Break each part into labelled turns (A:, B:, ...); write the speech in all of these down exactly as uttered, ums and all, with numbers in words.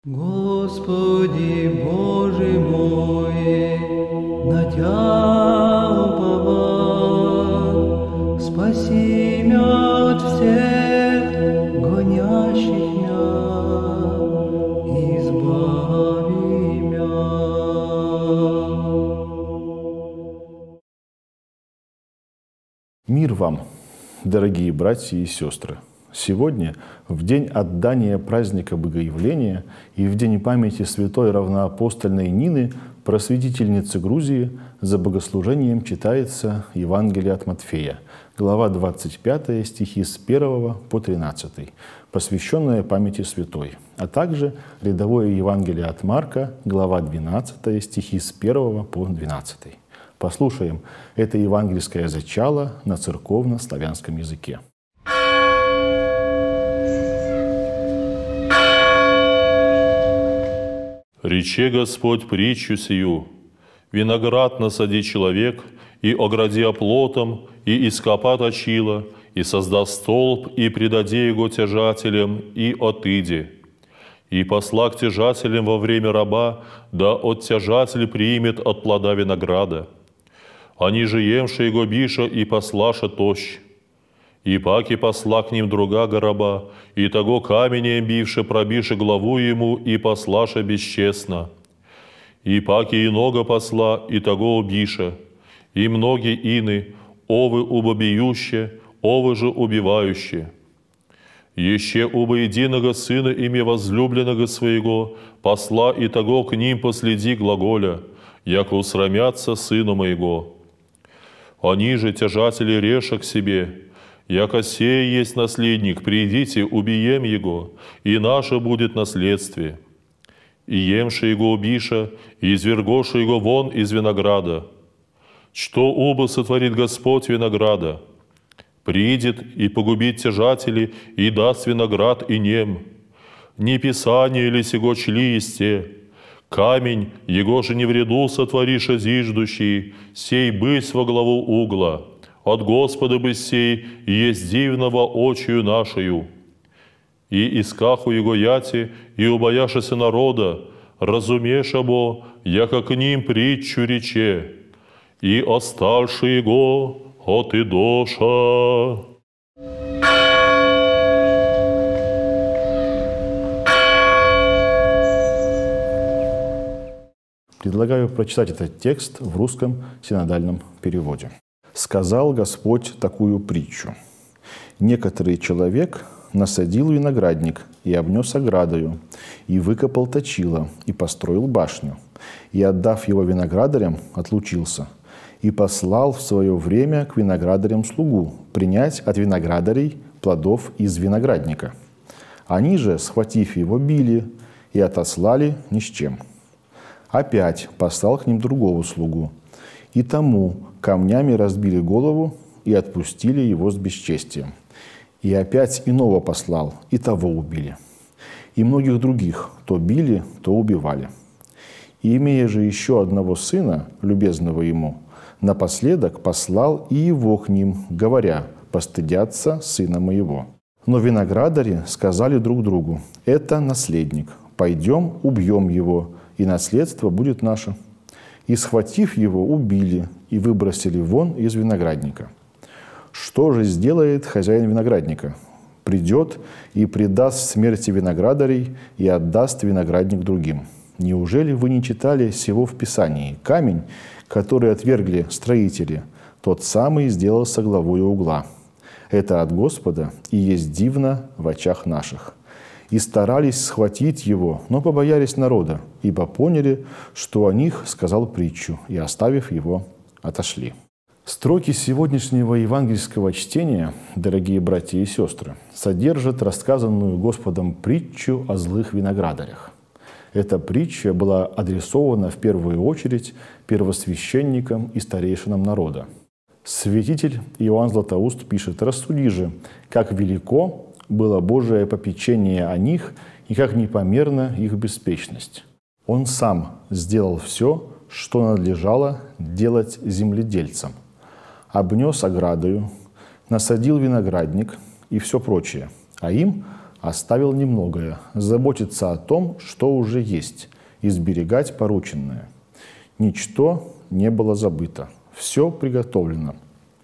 A: Господи Боже мой, на Тя уповал, спаси мя от всех гонящих мя, избави мя.
B: Мир вам, дорогие братья и сестры! Сегодня, в день отдания праздника Богоявления и в день памяти святой равноапостольной Нины, просветительницы Грузии, за богослужением читается Евангелие от Матфея, глава двадцать пятая, стихи с первого по тринадцатый, посвященная памяти святой, а также рядовое Евангелие от Марка, глава двенадцатая, стихи с первого по двенадцатый. Послушаем это евангельское зачало на церковно-славянском языке.
C: Рече Господь притчу сию: виноград насади человек, и огради оплотом, и ископа точила, и созда столб, и предаде его тяжателям, и отыди. И посла к тяжателям во время раба, да от тяжатель примет от плода винограда. Они же емши его биша, и послаша тощ. И паки посла к ним друга раба, и того каменем бивши пробиши главу ему, и послаша бесчестно. И паки иного посла, и того убиша, и многие ины, овы убобиюще, овы же убивающие. Еще уба единого сына ими возлюбленного своего, посла и того к ним последи глаголя, яко усрамятся сына моего. Они же тяжатели реша к себе, яко сей есть наследник, придите, убием его, и наше будет наследствие. И емши его убиша, и извергоша его вон из винограда. Что оба сотворит Господь винограда? Придет и погубит тяжатели, и даст виноград и нем. Не писание ли сего чли есте? Камень, его же не в ряду сотвориша зиждущий, сей бысь во главу угла. От Господа бы сей есть дивного очию нашою. И искаху его яти, и убояшися народа, разумеша бо, яко к ним притчу рече, и остальши его от идоша.
B: Предлагаю прочитать этот текст в русском синодальном переводе. «Сказал Господь такую притчу. Некоторый человек насадил виноградник и обнес оградою, и выкопал точило, и построил башню, и, отдав его виноградарям, отлучился, и послал в свое время к виноградарям слугу принять от виноградарей плодов из виноградника. Они же, схватив его, били и отослали ни с чем. Опять послал к ним другого слугу, и тому камнями разбили голову и отпустили его с бесчестием. И опять иного послал, и того убили. И многих других то били, то убивали. И, имея же еще одного сына, любезного ему, напоследок послал и его к ним, говоря: «Постыдятся сына моего». Но виноградари сказали друг другу: «Это наследник, пойдем, убьем его, и наследство будет наше». И, схватив его, убили и выбросили вон из виноградника. Что же сделает хозяин виноградника? Придет и предаст смерти виноградарей и отдаст виноградник другим. Неужели вы не читали сего в Писании? Камень, который отвергли строители, тот самый сделался главою угла. Это от Господа и есть дивно в очах наших. И старались схватить его, но побоялись народа, ибо поняли, что о них сказал притчу, и, оставив его, отошли». Строки сегодняшнего евангельского чтения, дорогие братья и сестры, содержат рассказанную Господом притчу о злых виноградарях. Эта притча была адресована в первую очередь первосвященникам и старейшинам народа. Святитель Иоанн Златоуст пишет: «Рассуди же, как велико было Божие попечение о них и как непомерна их беспечность. Он сам сделал все, что надлежало делать земледельцам. Обнес оградою, насадил виноградник и все прочее, а им оставил немногое, заботиться о том, что уже есть, и сберегать порученное. Ничто не было забыто, все приготовлено.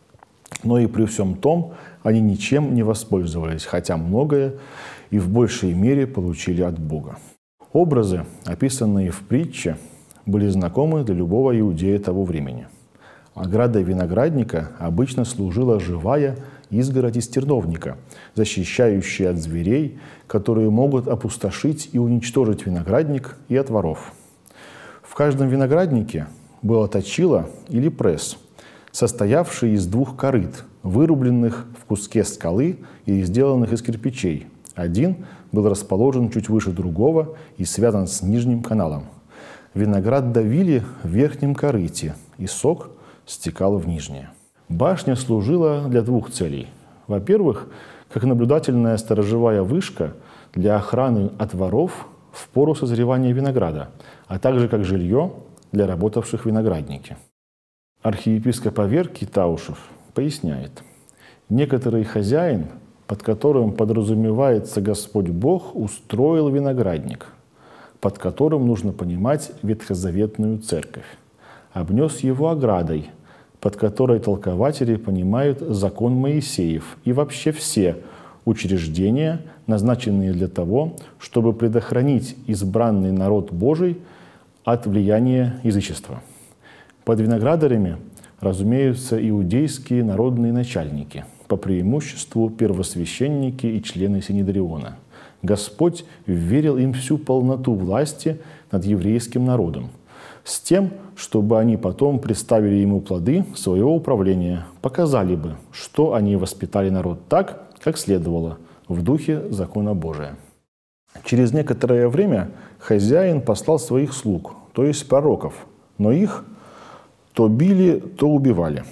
B: Но и при всем том они ничем не воспользовались, хотя многое и в большей мере получили от Бога. Образы, описанные в притче, были знакомы для любого иудея того времени. Оградой виноградника обычно служила живая изгородь из терновника, защищающая от зверей, которые могут опустошить и уничтожить виноградник, и от воров. В каждом винограднике было точило или пресс, состоявший из двух корыт, вырубленных в куске скалы и сделанных из кирпичей. Один был расположен чуть выше другого и связан с нижним каналом. Виноград давили в верхнем корыте, и сок стекал в нижнее. Башня служила для двух целей. Во-первых, как наблюдательная сторожевая вышка для охраны от воров в пору созревания винограда, а также как жилье для работавших в винограднике. Архиепископ Аверкий Таушев поясняет: некоторый хозяин, под которым подразумевается Господь Бог, устроил виноградник, под которым нужно понимать ветхозаветную церковь, обнес его оградой, под которой толкователи понимают закон Моисеев и вообще все учреждения, назначенные для того, чтобы предохранить избранный народ Божий от влияния язычества. Под виноградарями разумеются иудейские народные начальники, по преимуществу первосвященники и члены Синедриона. Господь вверил им всю полноту власти над еврейским народом, с тем, чтобы они потом представили ему плоды своего управления, показали бы, что они воспитали народ так, как следовало, в духе закона Божия. Через некоторое время хозяин послал своих слуг, то есть пророков, но их то били, то убивали.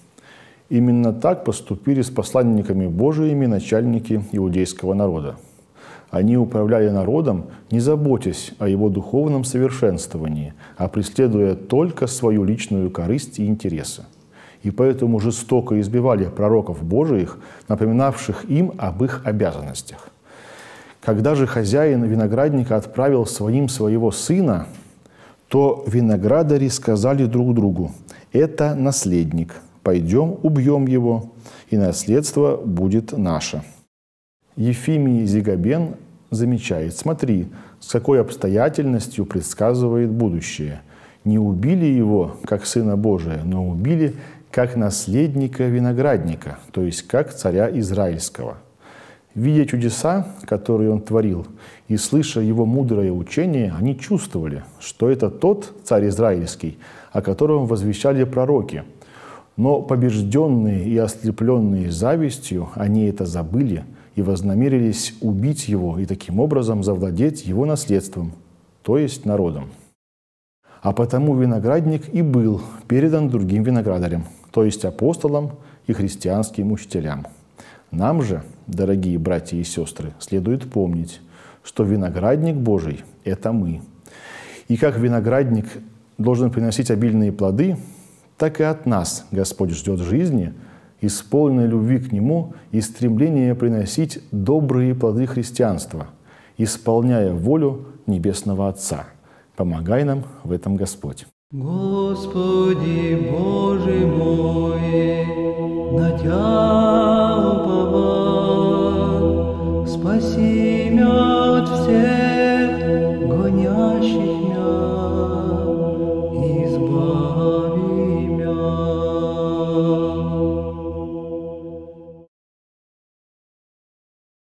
B: Именно так поступили с посланниками Божиими начальники иудейского народа. Они управляли народом, не заботясь о его духовном совершенствовании, а преследуя только свою личную корысть и интересы. И поэтому жестоко избивали пророков Божиих, напоминавших им об их обязанностях. Когда же хозяин виноградника отправил своим своего сына, то виноградари сказали друг другу: «Это наследник, пойдем убьем его, и наследство будет наше». Ефимий Зигабен замечает: смотри, с какой обстоятельностью предсказывает будущее. Не убили его, как сына Божия, но убили, как наследника виноградника, то есть как царя Израильского. Видя чудеса, которые он творил, и слыша его мудрое учение, они чувствовали, что это тот царь Израильский, о котором возвещали пророки. Но побежденные и ослепленные завистью, они это забыли и вознамерились убить его и таким образом завладеть его наследством, то есть народом. А потому виноградник и был передан другим виноградарям, то есть апостолам и христианским учителям. Нам же, дорогие братья и сестры, следует помнить, что виноградник Божий – это мы. И как виноградник должен приносить обильные плоды, так и от нас Господь ждет жизни, исполненной любви к Нему и стремления приносить добрые плоды христианства, исполняя волю Небесного Отца. Помогай нам в этом Господь.
A: Господи Боже мой, на Тя уповал, спаси мя от всех гонящих